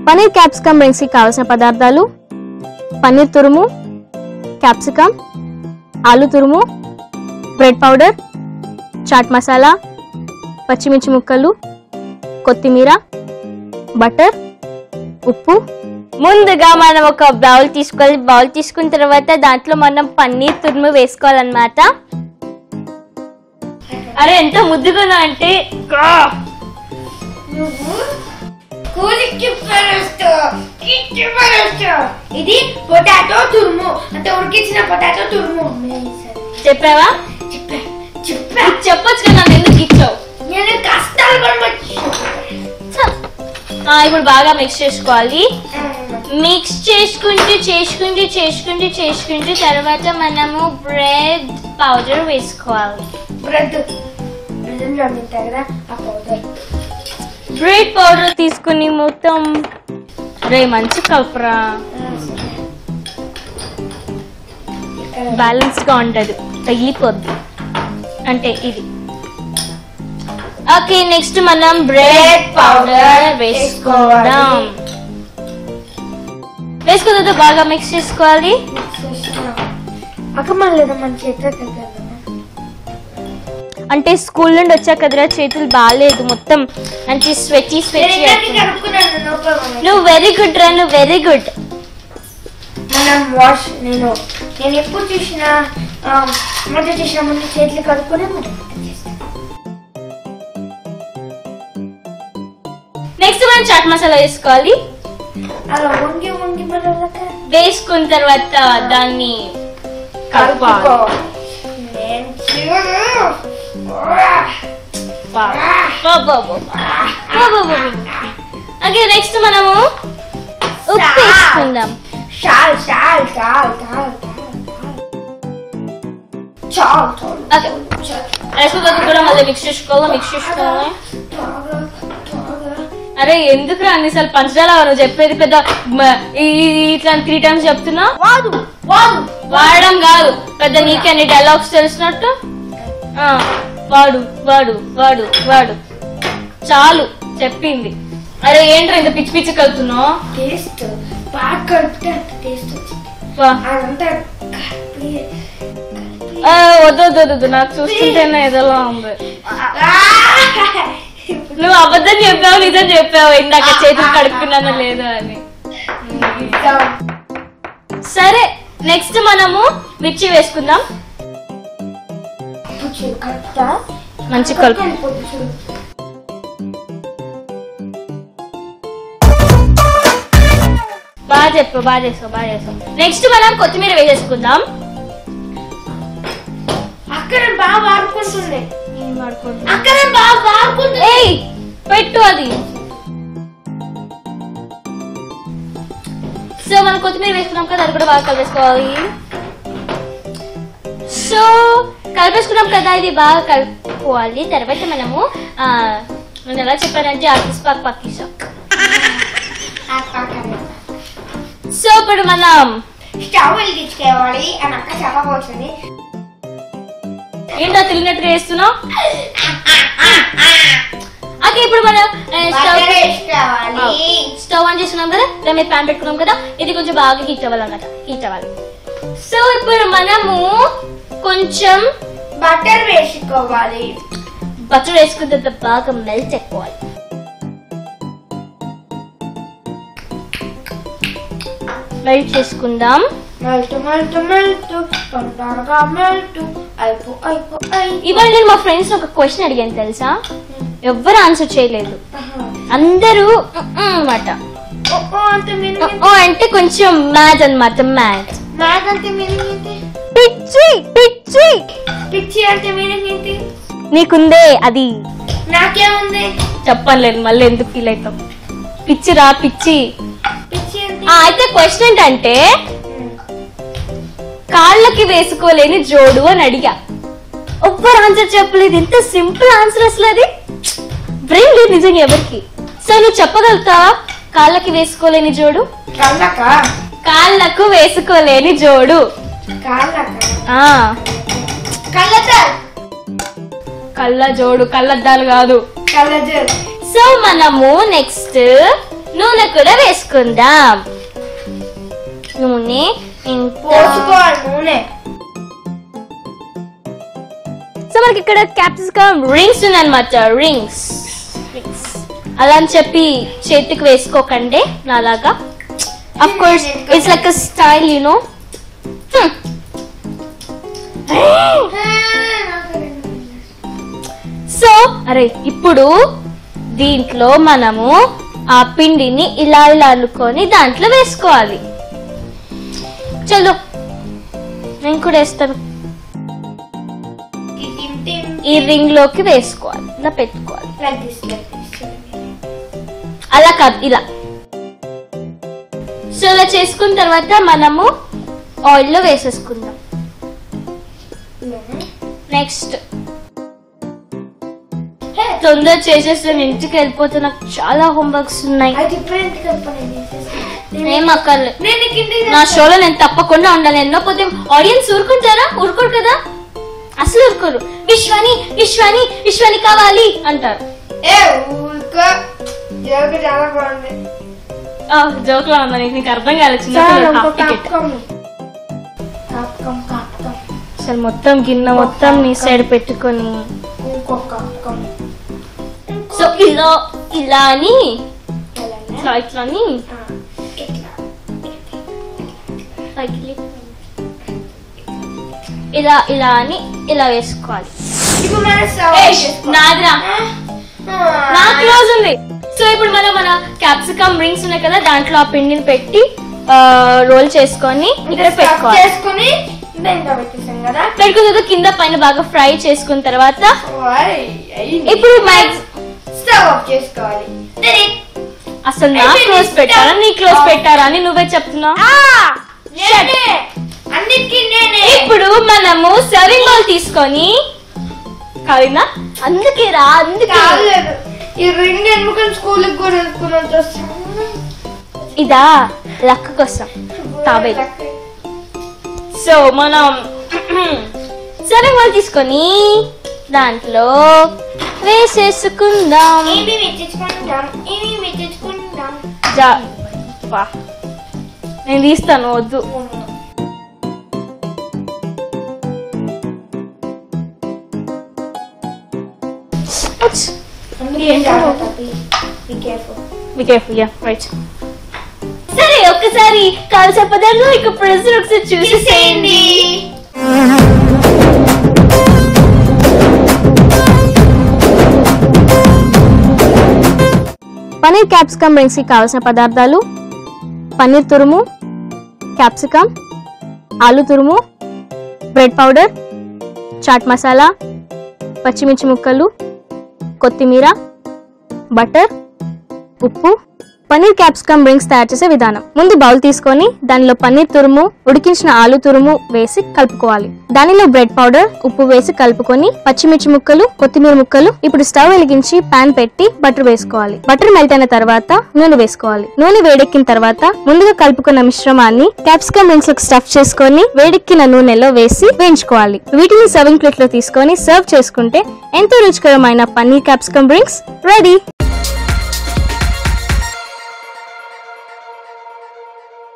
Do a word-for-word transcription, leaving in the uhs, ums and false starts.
Paneer capsicum రింగ్స్కి కావాల్సిన పదార్థాలు: పన్నీర్ తురుము, క్యాప్సికమ్, ఆలు తురుము, బ్రెడ్ పౌడర్, చాట్ మసాలా, పచ్చిమిర్చి ముక్కలు, కొత్తిమీర, బటర్, ఉప్పు. ముందుగా మనం ఒక బౌల్ తీసుకోవాలి. బౌల్ తీసుకున్న తర్వాత దాంట్లో మనం పన్నీర్ తురుము వేసుకోవాలన్నమాట. అరే ఎంత ముద్దుగా అంటే ఇది పొటాటో తురుము అంటే ఉడికించిన పొటాటో తురుము. చెప్పావా? చెప్పొచ్చు కదా, ఎందుకు ఇచ్చావు? నేను కష్టాలు ఇప్పుడు బాగా మిక్స్ చేసుకోవాలి. మిక్స్ చేసుకుంటూ చేసుకుంటూ చేసుకుంటూ చేసుకుంటూ తర్వాత మనము బ్రెడ్ పౌడర్ వేసుకోవాలి. బ్రెడ్ బ్రెడ్ పౌడర్ తీసుకుని మొత్తం రే మంచి కలుపురా, బ్యాలెన్స్ గా ఉంటది, తగిలిపోద్ది అంటే ఇది. ఓకే, నెక్స్ట్ మనం బ్రెడ్ పౌడర్ వేసుకోవడం. వేసుకున్న తర్వాత బాగా మిక్స్ చేసుకోవాలి. అంటే స్కూల్ నుండి వచ్చా కదరా, చేతులు బాగాలేదు, మొత్తం అంటే స్వెచ్చి స్వెచ్చి. నువ్వు వెరీ గుడ్ రా, నువ్వు వెరీ గుడ్. మనం వాష్ నేను నేను ఎప్పుడు చూసినా మొదట చేసిన ముందు చేతులు కడుక్కునే నెక్స్ట్ మనం చాట్ మసాలా వేసుకోవాలి. అలా వంగి వంగి వేసుకున్న తర్వాత దాన్ని కలపాలి. ఓకే, నెక్స్ట్ మనము ఉప్పు వేసుకుందాం. చాలు చాలు చాలు చాలు చాలు చాలు కూడా మళ్ళీ మిక్స్ చేసుకోవాలి. మిక్స్ చేసుకోవాలి. అరే ఎందుకు అన్నిసార్లు పంచదార నువ్వు చెప్పేది? పెద్ద ఇట్లా త్రీ టైమ్స్ చెప్తున్నా. వాడడం కాదు, పెద్ద నీకే అన్ని డైలాగ్స్ తెలిసినట్టు. వాడు వాడు వాడు వాడు చాలు చెప్పింది. అరే ఏంట్రా ఇంత పిచ్చి పిచ్చి కలుపుతున్నావు? వద్దు వద్దు, నాకు చూస్తుంటేనే ఏదోలా ఉంది. నువ్వు అబద్ధం చెప్పావు, నిజం చెప్పావు ఇందాక చేతులు కడుక్కున్నానో లేదో అని. సరే, నెక్స్ట్ మనము మిర్చి వేసుకుందాం. మంచి కలుపు. బాగా చెప్పు, బాగా చేస్తావు, బాగా చేస్తావు. నెక్స్ట్ మనం కొత్తిమీర వేసేసుకుందాం. అక్కడ బాగా వాడుకుంటుంది. పెట్టు అది. సో మనం కొత్తిమీర వేసుకున్నాం కదా, అది కూడా బాగా కలిపేసుకోవాలి. సో కలిపేసుకున్నాం కదా, ఇది బాగా కలుపుకోవాలి. తర్వాత మనము నేను ఎలా చెప్పానంటే ఆకిస్ పాక్ పాకిసా. సో ఇప్పుడు మనం స్టవ్ వెలిగించుకోవాలి. అని అక్క చెప్పబోతుంది. ఏంటో తెలియనట్టుగా వేస్తున్నావు. ఓకే, ఇప్పుడు మనం స్టవ్ ఆన్ చేసుకున్నాం కదా, దాని మీద ప్యాన్ పెట్టుకున్నాం కదా, ఇది కొంచెం బాగా హీట్ అవ్వాలన్నమాట, హీట్ అవ్వాలి. సో ఇప్పుడు మనము కొంచెం బటర్ వేసుకోవాలి. బటర్ వేసుకున్న తర్వాత బాగా మెల్ట్ ఎక్కువాలి. మెల్ట్ చేసుకుందాం. ఇవాళ నేను మా ఫ్రెండ్స్ ఒక క్వశ్చన్ అడిగాను తెలుసా, ఎవ్వరు ఆన్సర్ చేయలేదు. అందరూ అన్నమాట. అంటే కొంచెం మ్యాథ్ అన్నమాట. మ్యాథ్ మ్యాథ్ అంటే పిచ్చి పిచ్చి పిచ్చి అంటే మీనింగ్ ఏంటి? నీకుందే అది, నాకేముంది చెప్పలేదు. మళ్ళీ ఎందుకు ఫీల్ అవుతాం? పిచ్చిరా పిచ్చి. పిచ్చి అయితే క్వశ్చన్ ఏంటంటే కాళ్ళకి వేసుకోలేని జోడు అని అడిగా. ఒక్కరు ఆన్సర్ చెప్పలేదు. ఎంత సింపుల్ ఆన్సర్ అసలు, అది బ్రెయిన్ లేదు నిజంగా ఎవరికి. సో నువ్వు చెప్పగలుగుతావా కాళ్ళకి వేసుకోలేని జోడు? కాళ్ళకు వేసుకోలేని జోడు. కళ్ళ జోడు, కళ్ళద్దాలు కాదు. సో మనము నెక్స్ట్ నూనె కూడా వేసుకుందాం. నూనె పోసుకోవాలి నూనె. సో మనకి ఇక్కడ క్యాప్సికమ్ రింగ్స్ ఉన్నాయన్నమాట. రింగ్స్ రింగ్స్ అలా అని చెప్పి చేతికి వేసుకోకండి నాలాగా. Of course it's like a style you know. So అరే ఇప్పుడు దీంట్లో మనము ఆ పిండిని ఇలా ఇలా అనుకొని దాంట్లో వేసుకోవాలి. చలో నేను కూడా వేస్తాను. ఈ రింగ్ లోకి వేసుకోవాలి, ఇలా పెట్టుకోవాలి. అలా కాదు, ఇలా. సో ఇలా చేసుకున్న తర్వాత మనము ఆయిల్ లో వేసేసుకుందాం. నెక్స్ట్ తొందర చేసేస్తాను, ఇంటికి వెళ్ళిపోతే నాకు చాలా హోంవర్క్స్ ఉన్నాయి. ఏం అక్కర్లేదు, నా షోలో నేను తప్పకుండా ఉండాలి. ఎన్నో పోతే ఆడియన్స్ ఊరుకుంటారా? ఊరుకోరు కదా, అసలు ఊరుకోరు. విశ్వాని విశ్వాని విశ్వాని కావాలి అంటారు. జోక్ లా ఉందా నీకు? అర్థం కాలేదు. అసలు మొత్తం గిన్నె మొత్తం నీ సైడ్ పెట్టుకొని సో ఇలా ఇలా అని ఇట్లా ఇట్లా అని ఇలా ఇలా అని ఇలా వేసుకోవాలి. నాదిరా నా క్లోజ్ ఉంది. సో ఇప్పుడు మనం మన క్యాప్సికమ్ రింగ్స్ ఉన్నాయి కదా, దాంట్లో ఆ పిండిని పెట్టి రోల్ చేసుకొని ఇక్కడ పెట్టుకోవాలి. పెట్టుకున్న కింద పైన బాగా ఫ్రై చేసుకున్న తర్వాత ఇప్పుడు స్టవ్ ఆఫ్ చేసుకోవాలి. అసలు నా క్లోజ్ పెట్టారా నీ క్లోజ్ పెట్టారా అని నువ్వే చెప్తున్నావు. ఇప్పుడు మనము సర్వింగ్ బౌల్ తీసుకొని కవినా అందుకే రా అందుకే ఈ రింగ్ ఎందుకని స్కూల్కి కూడా వేసుకున్నట్టు. ఇదా లక్క కోసం తాబే. సో మనం సర్వింగ్ బౌల్ తీసుకొని దాంట్లో వేసేసుకుందాం. నేను తీస్తాను, వద్దు. సరే ఒక్కసారి కాల్సిన పదార్థం ఇక ప్రెజర్ ఒకసారి చూసేసేయండి. పన్నీర్ క్యాప్సికమ్ రింగ్స్ కి కావాల్సిన పదార్థాలు: పన్నీర్ తురుము, క్యాప్సికమ్, ఆలు తురుము, బ్రెడ్ పౌడర్, చాట్ మసాలా, పచ్చిమిర్చి ముక్కలు, కొత్తిమీర, బటర్, ఉప్పు. పన్నీర్ క్యాప్సికమ్ రింగ్స్ తయారు చేసే విధానం: ముందు బౌల్ తీసుకొని దానిలో పన్నీర్ తురుము, ఉడికించిన ఆలు తురుము వేసి కలుపుకోవాలి. దానిలో బ్రెడ్ పౌడర్, ఉప్పు వేసి కలుపుకొని పచ్చిమిర్చి ముక్కలు, కొత్తిమీర ముక్కలు. ఇప్పుడు స్టవ్ వెలిగించి పాన్ పెట్టి బటర్ వేసుకోవాలి. బటర్ మెల్ట్ అయిన తర్వాత నూనె వేసుకోవాలి. నూనె వేడెక్కిన తర్వాత ముందుగా కలుపుకున్న మిశ్రమాన్ని క్యాప్సికమ్ రింగ్స్ లో స్టఫ్ చేసుకొని వేడెక్కిన నూనెలో వేసి వేయించుకోవాలి. వీటిని సర్వింగ్ ప్లేట్ లో తీసుకొని సర్వ్ చేసుకుంటే ఎంతో రుచికరమైన పన్నీర్ క్యాప్సికమ్ రింగ్స్ రెడీ.